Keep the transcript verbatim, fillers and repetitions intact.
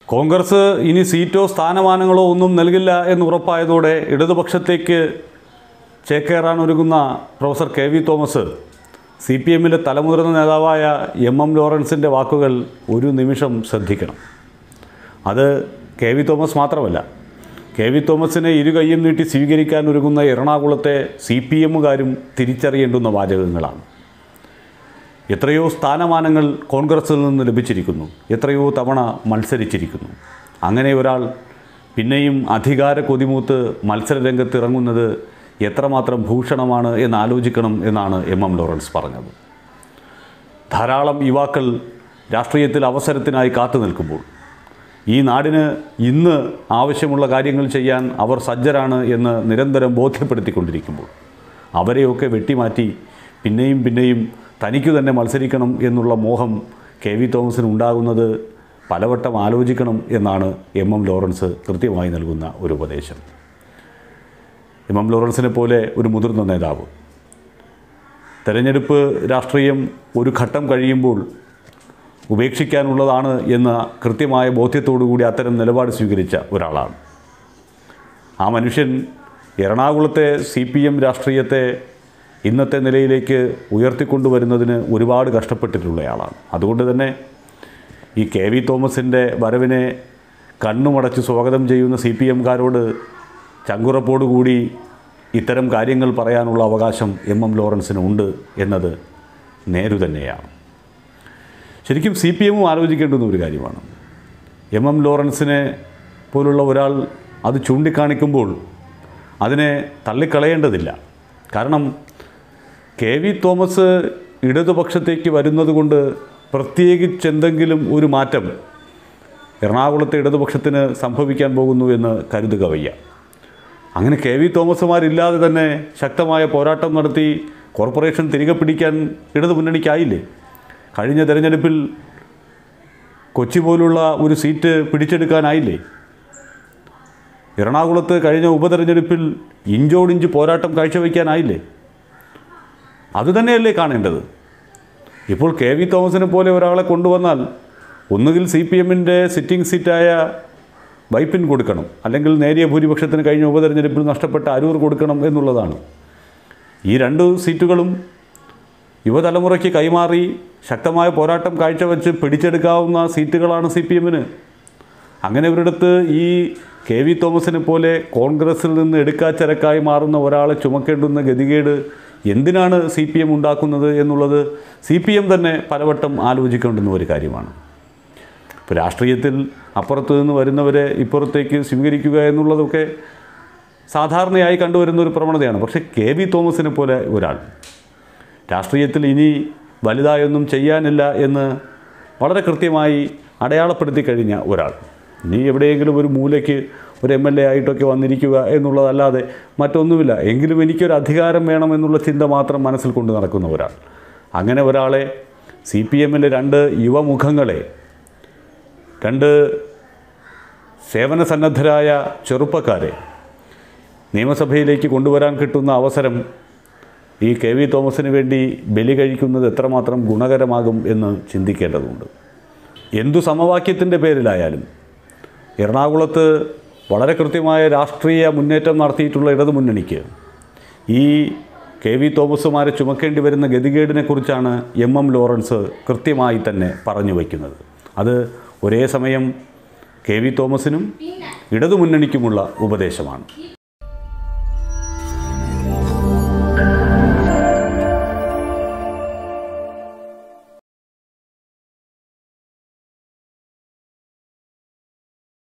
കോൺഗ്രസ് ഇനി സീറ്റോ സ്ഥാനമാനങ്ങളോ ഒന്നും നൽകില്ല എന്ന് ഉറപ്പായതോടെ ഇടതുപക്ഷത്തേക്ക് ചേക്കേറാൻ ഒരുങ്ങുന്ന professor K V Thomas C P എമ്മിലെ തലമുതിർന്ന നേതാവായ എം എം ലോറൻസിൻ്റെ വാക്കുകൾ ഒരു നിമിഷം ശ്രദ്ധിക്കണം. അത് കെ വി തോമസ് മാത്രമല്ല, കെ വി തോമസിനെ ഇരു കൈയും നീട്ടി സ്വീകരിക്കാൻ ഒരുങ്ങുന്ന എറണാകുളത്തെ സി പി എമ്മുകാരും തിരിച്ചറിയേണ്ടുന്ന വാചകങ്ങളാണ്. എത്രയോ സ്ഥാനമാനങ്ങൾ കോൺഗ്രസിൽ നിന്ന് ലഭിച്ചിരിക്കുന്നു, എത്രയോ തവണ മത്സരിച്ചിരിക്കുന്നു. അങ്ങനെ ഒരാൾ പിന്നെയും അധികാര കൊതിമൂത്ത് മത്സരരംഗത്ത് ഇറങ്ങുന്നത് എത്രമാത്രം ഭൂഷണമാണ് എന്നാലോചിക്കണം എന്നാണ് എം എം ലോറൻസ് പറഞ്ഞത്. ധാരാളം യുവാക്കൾ രാഷ്ട്രീയത്തിൽ അവസരത്തിനായി കാത്തു നിൽക്കുമ്പോൾ, ഈ നാടിന് ഇന്ന് ആവശ്യമുള്ള കാര്യങ്ങൾ ചെയ്യാൻ അവർ സജ്ജരാണ് എന്ന് നിരന്തരം ബോധ്യപ്പെടുത്തിക്കൊണ്ടിരിക്കുമ്പോൾ അവരെയൊക്കെ വെട്ടിമാറ്റി പിന്നെയും പിന്നെയും തനിക്കു തന്നെ മത്സരിക്കണം എന്നുള്ള മോഹം കെ വി തോമസിന് ഉണ്ടാകുന്നത് പലവട്ടം ആലോചിക്കണം എന്നാണ് എം എം ലോറൻസ് കൃത്യമായി നൽകുന്ന ഒരു ഉപദേശം. എം എം ലോറൻസിനെ പോലെ ഒരു മുതിർന്ന നേതാവ് തെരഞ്ഞെടുപ്പ് രാഷ്ട്രീയം ഒരു ഘട്ടം കഴിയുമ്പോൾ ഉപേക്ഷിക്കാനുള്ളതാണ് എന്ന കൃത്യമായ ബോധ്യത്തോടു കൂടി അത്തരം നിലപാട് സ്വീകരിച്ച ഒരാളാണ്. ആ മനുഷ്യൻ എറണാകുളത്തെ സി പി എം രാഷ്ട്രീയത്തെ ഇന്നത്തെ നിലയിലേക്ക് ഉയർത്തിക്കൊണ്ടുവരുന്നതിന് ഒരുപാട് കഷ്ടപ്പെട്ടിട്ടുള്ളയാളാണ്. അതുകൊണ്ട് തന്നെ ഈ കെ വി തോമസിൻ്റെ വരവിനെ കണ്ണുമടച്ച് സ്വാഗതം ചെയ്യുന്ന സി പി എംകാരോട് ചങ്കുറപ്പോടുകൂടി ഇത്തരം കാര്യങ്ങൾ പറയാനുള്ള അവകാശം എം എം ലോറൻസിന് ഉണ്ട് എന്നത് നേരു തന്നെയാണ്. ശരിക്കും സി പി എമ്മും ആലോചിക്കേണ്ടുന്ന ഒരു കാര്യമാണ്. എം എം ലോറൻസിനെ പോലുള്ള ഒരാൾ അത് ചൂണ്ടിക്കാണിക്കുമ്പോൾ അതിനെ തള്ളിക്കളയേണ്ടതില്ല. കാരണം കെ വി തോമസ് ഇടതുപക്ഷത്തേക്ക് വരുന്നത് കൊണ്ട് പ്രത്യേകിച്ചെന്തെങ്കിലും ഒരു മാറ്റം എറണാകുളത്തെ ഇടതുപക്ഷത്തിന് സംഭവിക്കാൻ പോകുന്നു എന്ന് കരുതുക വയ്യ. അങ്ങനെ കെ വി തോമസുമാരില്ലാതെ തന്നെ ശക്തമായ പോരാട്ടം നടത്തി കോർപ്പറേഷൻ തിരികെ പിടിക്കാൻ ഇടതുമുന്നണിക്കായില്ലേ? കഴിഞ്ഞ തെരഞ്ഞെടുപ്പിൽ കൊച്ചി പോലുള്ള ഒരു സീറ്റ് പിടിച്ചെടുക്കാനായില്ലേ? എറണാകുളത്ത് കഴിഞ്ഞ ഉപതെരഞ്ഞെടുപ്പിൽ ഇഞ്ചോടിഞ്ച് പോരാട്ടം കാഴ്ചവെക്കാനായില്ലേ? അതുതന്നെയല്ലേ കാണേണ്ടത്. ഇപ്പോൾ കെ വി തോമസിനെ പോലെ ഒരാളെ കൊണ്ടുവന്നാൽ ഒന്നുകിൽ സി പി എമ്മിൻ്റെ സിറ്റിംഗ് സീറ്റായ വൈപ്പിൻ കൊടുക്കണം, അല്ലെങ്കിൽ നേരിയ ഭൂരിപക്ഷത്തിന് കഴിഞ്ഞ ഉപതെരഞ്ഞെടുപ്പിൽ നഷ്ടപ്പെട്ട അരൂർ കൊടുക്കണം എന്നുള്ളതാണ്. ഈ രണ്ട് സീറ്റുകളും യുവതലമുറയ്ക്ക് കൈമാറി ശക്തമായ പോരാട്ടം കാഴ്ചവെച്ച് പിടിച്ചെടുക്കാവുന്ന സീറ്റുകളാണ് സി പി എമ്മിന്. അങ്ങനെ ഒരിടത്ത് ഈ കെ വി തോമസിനെ പോലെ കോൺഗ്രസിൽ നിന്ന് എടുക്കാച്ചരക്കായി മാറുന്ന ഒരാളെ ചുമക്കേണ്ടുന്ന ഗതികേട് എന്തിനാണ് സി പി എം ഉണ്ടാക്കുന്നത് എന്നുള്ളത് സി പി എം തന്നെ പലവട്ടം ആലോചിക്കേണ്ടുന്ന ഒരു കാര്യമാണ്. ഇപ്പോൾ രാഷ്ട്രീയത്തിൽ അപ്പുറത്ത് നിന്ന് വരുന്നവരെ ഇപ്പുറത്തേക്ക് സ്വീകരിക്കുക എന്നുള്ളതൊക്കെ സാധാരണയായി കണ്ടുവരുന്ന ഒരു പ്രവണതയാണ്. പക്ഷേ കെ വി തോമസിനെ പോലെ ഒരാൾ രാഷ്ട്രീയത്തിൽ ഇനി വലുതായൊന്നും ചെയ്യാനില്ല എന്ന് വളരെ കൃത്യമായി അടയാളപ്പെടുത്തി കഴിഞ്ഞ ഒരാൾ, ഇനി എവിടെയെങ്കിലും ഒരു മൂലയ്ക്ക് ഒരു എം എൽ എ ആയിട്ടൊക്കെ വന്നിരിക്കുക എന്നുള്ളതല്ലാതെ മറ്റൊന്നുമില്ല, എങ്കിലും എനിക്കൊരു അധികാരം വേണമെന്നുള്ള ചിന്ത മാത്രം മനസ്സിൽ കൊണ്ട് നടക്കുന്ന ഒരാൾ, അങ്ങനെ ഒരാളെ സി പി എമ്മിലെ രണ്ട് യുവമുഖങ്ങളെ, രണ്ട് സേവന സന്നദ്ധരായ ചെറുപ്പക്കാരെ നിയമസഭയിലേക്ക് കൊണ്ടുവരാൻ കിട്ടുന്ന അവസരം ഈ കെ വി തോമസിന് വേണ്ടി ബലി കഴിക്കുന്നത് എത്രമാത്രം ഗുണകരമാകും എന്ന് ചിന്തിക്കേണ്ടതുണ്ട്. എന്തു സമവാക്യത്തിൻ്റെ പേരിലായാലും എറണാകുളത്ത് വളരെ കൃത്യമായ രാഷ്ട്രീയ മുന്നേറ്റം നടത്തിയിട്ടുള്ള ഇടതുമുന്നണിക്ക് ഈ കെ വി തോമസുമാരെ ചുമക്കേണ്ടി വരുന്ന ഗതികേടിനെക്കുറിച്ചാണ് എം എം ലോറൻസ് കൃത്യമായി തന്നെ പറഞ്ഞു വയ്ക്കുന്നത്. അത് ഒരേ സമയം കെ വി തോമസിനും ഇടതുമുന്നണിക്കുമുള്ള ഉപദേശമാണ്.